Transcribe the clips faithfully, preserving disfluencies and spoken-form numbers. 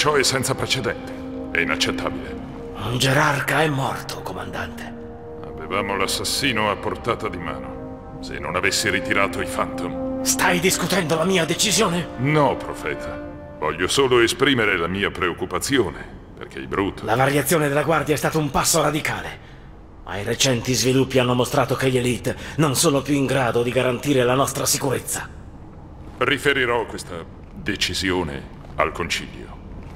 ciò è senza precedenti. È inaccettabile. Un gerarca è morto, comandante. Avevamo l'assassino a portata di mano. Se non avessi ritirato i Phantom... Stai discutendo la mia decisione? No, profeta. Voglio solo esprimere la mia preoccupazione, perché i Brute... La variazione della guardia è stato un passo radicale. Ma i recenti sviluppi hanno mostrato che gli Elite non sono più in grado di garantire la nostra sicurezza. Riferirò questa decisione al Concilio.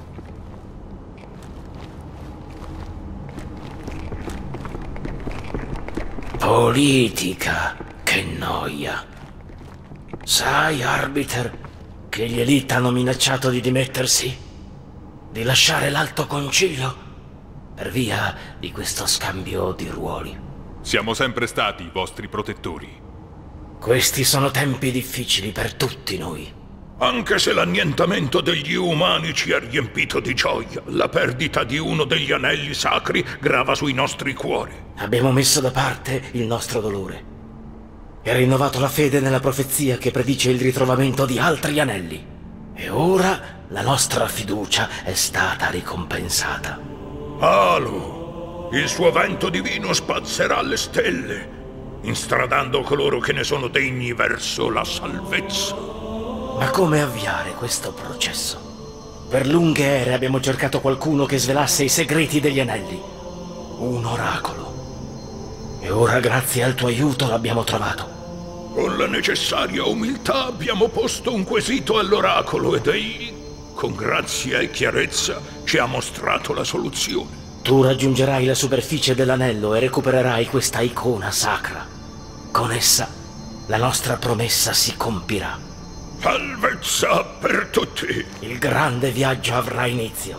Politica, che noia. Sai, Arbiter, che gli Elite hanno minacciato di dimettersi? Di lasciare l'Alto Concilio? Per via di questo scambio di ruoli. Siamo sempre stati i vostri protettori. Questi sono tempi difficili per tutti noi. Anche se l'annientamento degli umani ci ha riempito di gioia, la perdita di uno degli anelli sacri grava sui nostri cuori. Abbiamo messo da parte il nostro dolore e rinnovato la fede nella profezia che predice il ritrovamento di altri anelli. E ora la nostra fiducia è stata ricompensata. Alo, il suo vento divino spazzerà le stelle, instradando coloro che ne sono degni verso la salvezza. Ma come avviare questo processo? Per lunghe ere abbiamo cercato qualcuno che svelasse i segreti degli anelli. Un oracolo. E ora, grazie al tuo aiuto, l'abbiamo trovato. Con la necessaria umiltà abbiamo posto un quesito all'oracolo ed egli, con grazia e chiarezza, ci ha mostrato la soluzione. Tu raggiungerai la superficie dell'anello e recupererai questa icona sacra. Con essa, la nostra promessa si compirà. Salvezza per tutti! Il grande viaggio avrà inizio.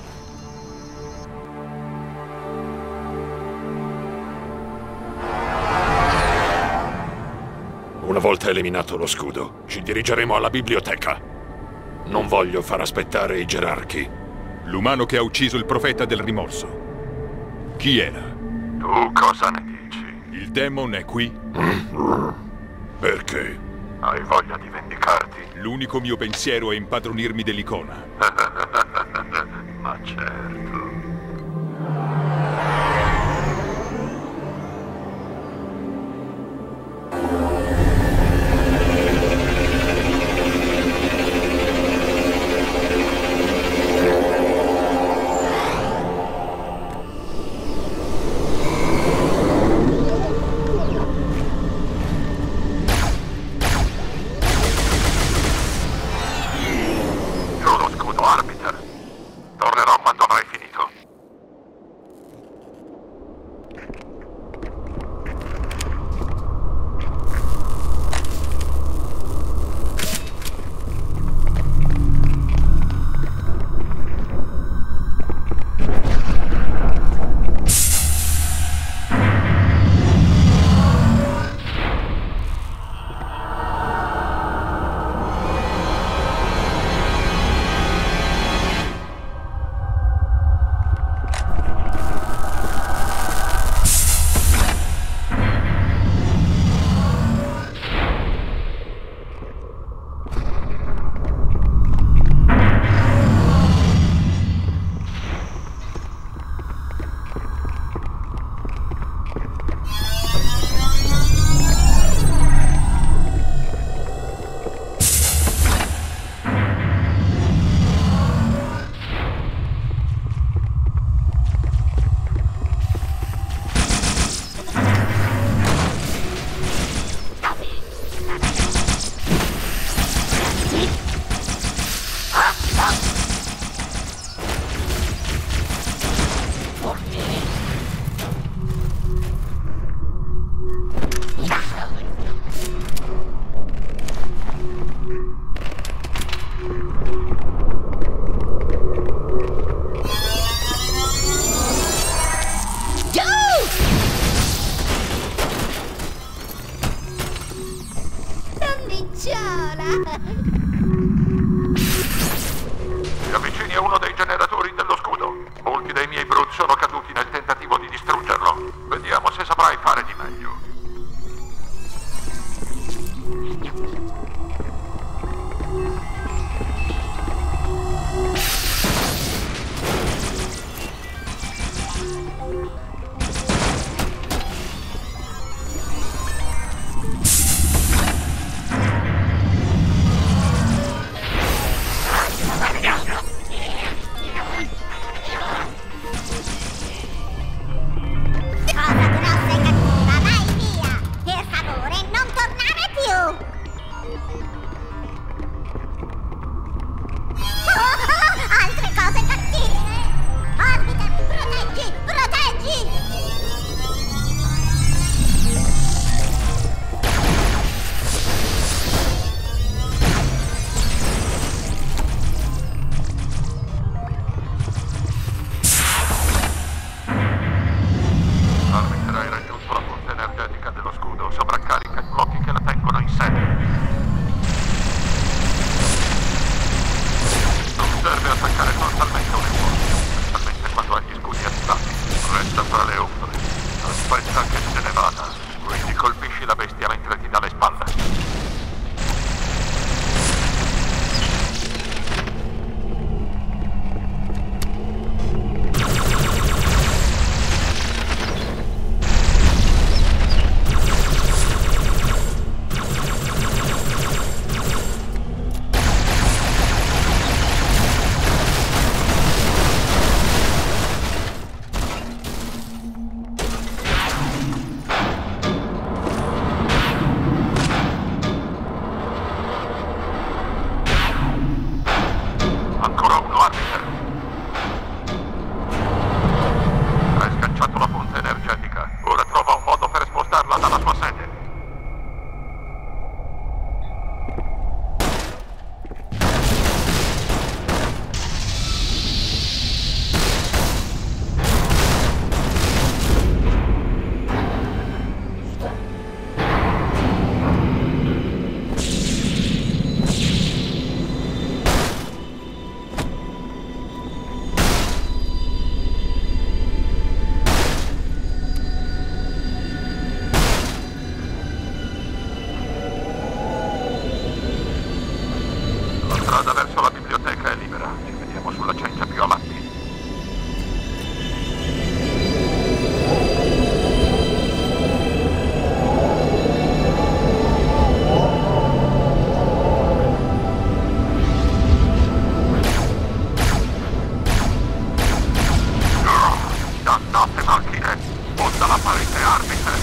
Una volta eliminato lo scudo, ci dirigeremo alla biblioteca. Non voglio far aspettare i gerarchi. L'umano che ha ucciso il profeta del rimorso. Chi era? Tu cosa ne dici? Il demon è qui? Perché? Hai voglia di vendicarti? L'unico mio pensiero è impadronirmi dell'icona. Ma certo. Ti avvicini a uno dei generatori dello scudo. Molti dei miei Brute sono caduti nel tentativo di distruggerlo. Vediamo se saprai fare di meglio. attaccare frontalmente un nemico, specialmente quando ha gli scudi attivati. Resta fra le ombre. Aspetta che se ne vada, quindi colpisci la bestia mentre ti dà le spalle. Ancora uno, Arbiter. Hai sganciato la fonte energetica. Ora trova un modo per spostarla dalla sua sede. La strada verso la biblioteca è libera. Ci vediamo sulla cencia più avanti. Dannate macchine! Sfonda la parete, Arbiter!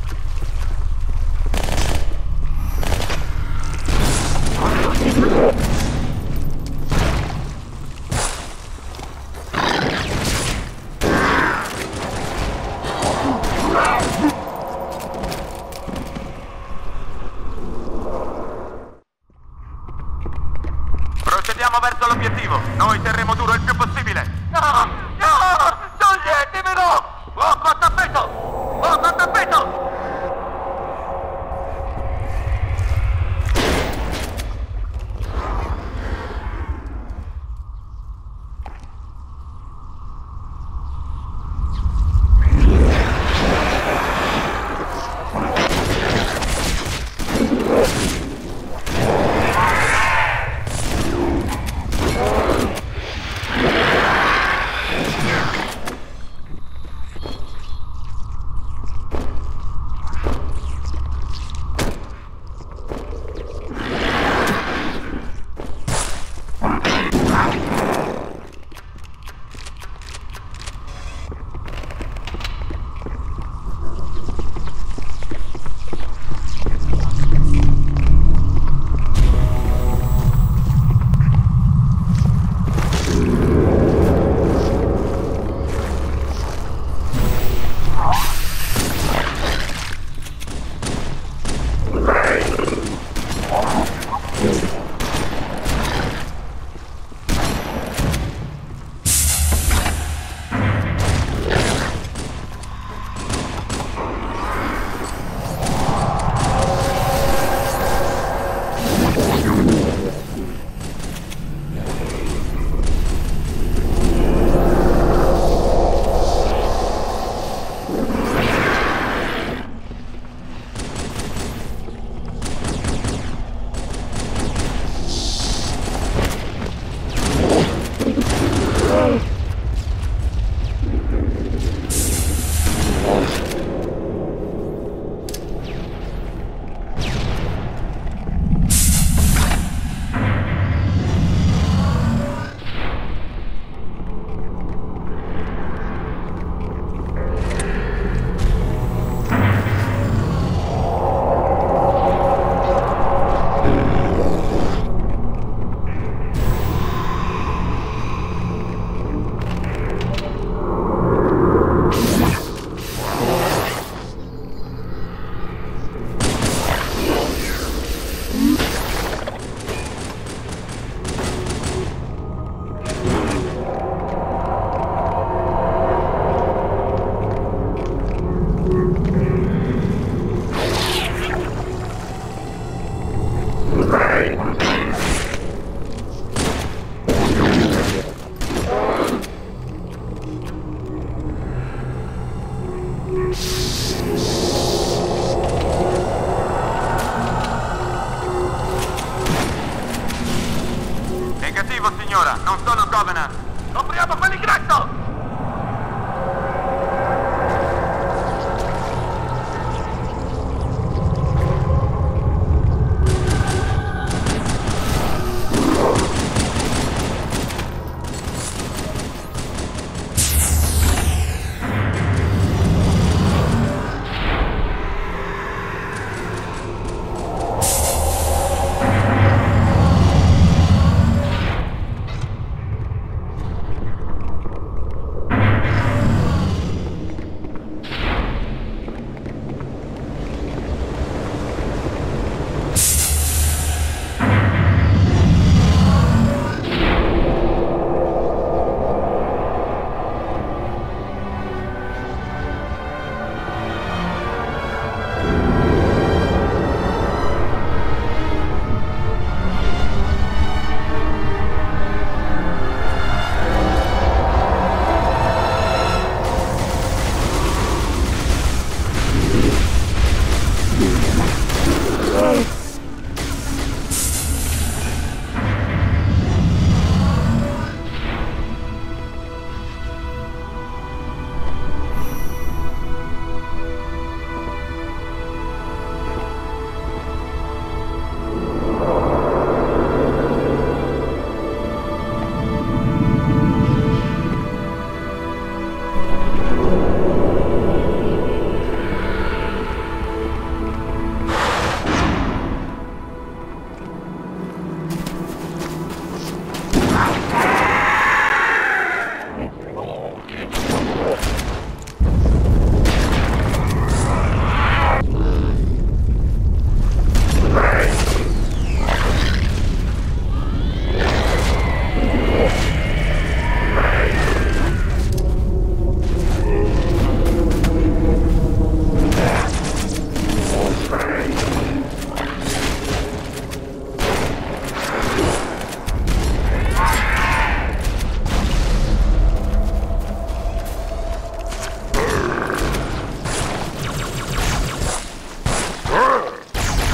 You Andiamo verso l'obiettivo. Noi terremo duro il più possibile. No! No! Toglietemelo! Fuoco a tappeto! Fuoco a tappeto! Negativo, signora, non sono Covenant. Copriamo quell'ingresso!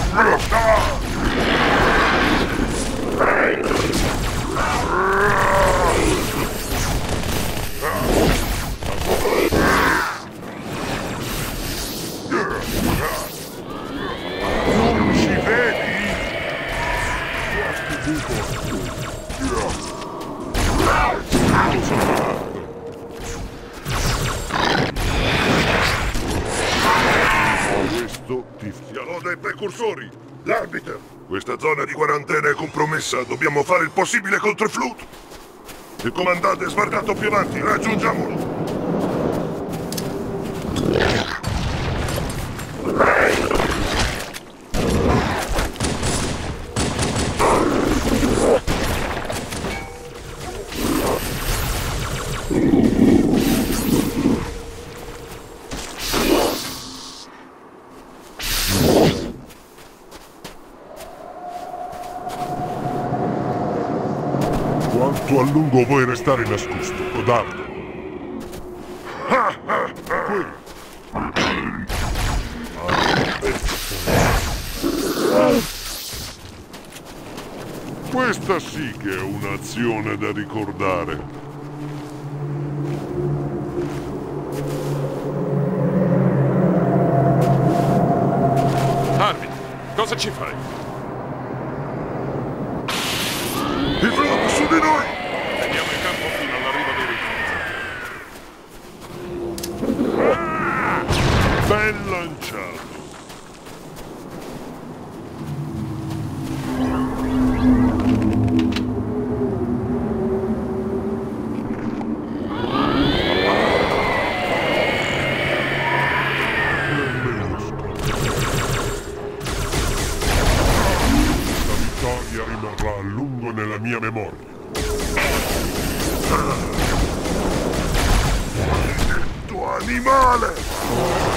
Non ci vedi? Questo ti... Sia lode ai precursori! L'arbiter! Questa zona di quarantena è compromessa, dobbiamo fare il possibile contro il Flut! Il comandante è sbarcato più avanti, raggiungiamolo! Quanto a lungo vuoi restare nascosto, codardo? Qui. Questa sì che è un'azione da ricordare. Arvid, cosa ci fai? Il Flut su di noi! Teniamo il campo fino all'arrivo dei rinforzi. Ben lanciato. Rimarrà a lungo nella mia memoria. Maledetto animale!